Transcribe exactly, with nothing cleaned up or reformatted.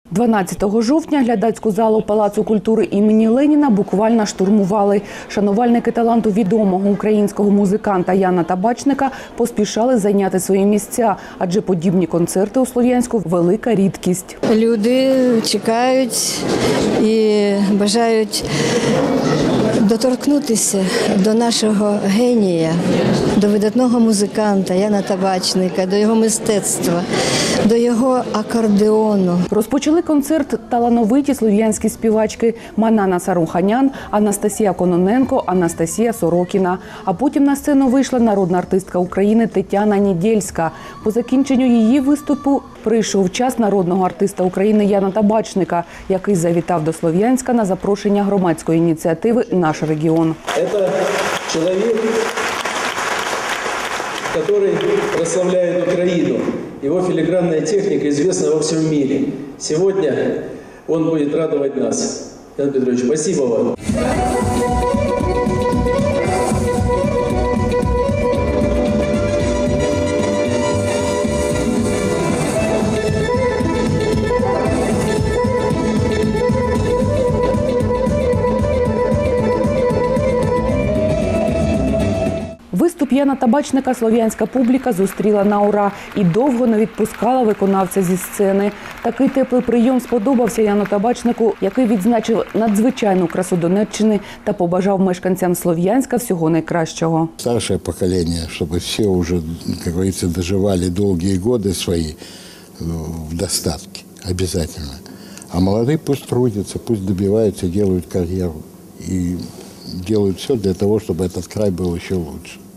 дванадцятого жовтня глядацьку залу Палацу культури імені Леніна буквально штурмували. Шанувальники таланту відомого українського музиканта Яна Табачника поспішали зайняти свої місця, адже подібні концерти у Слов'янську – велика рідкість. Люди чекають і бажають доторкнутися до нашого генія, до видатного музиканта Яна Табачника, до його мистецтва, до його акордеону. Розпочали концерт талановиті слов'янські співачки Манана Саруханян, Анастасія Кононенко, Анастасія Сорокіна. А потім на сцену вийшла народна артистка України Тетяна Нідєльська. По закінченню її виступу прийшов час народного артиста України Яна Табачника, який завітав до Слов'янська на запрошення громадської ініціативи «Наш регіон». Це чоловік, который прославляет Украину. Его филигранная техника известна во всем мире. Сегодня он будет радовать нас. Ян Петрович, спасибо вам. Виступ Яна Табачника слов'янська публіка зустріла на ура і довго не відпускала виконавця зі сцени. Такий теплий прийом сподобався Яну Табачнику, який відзначив надзвичайну красу Донеччини та побажав мешканцям Слов'янська всього найкращого. Старшее поколение, чтобы все уже, как говорится, доживали долгие годы свои в достатке, обязательно. А молодые пусть трудятся, пусть добиваются, делают карьеру и делают все для того, чтобы этот край был еще лучше.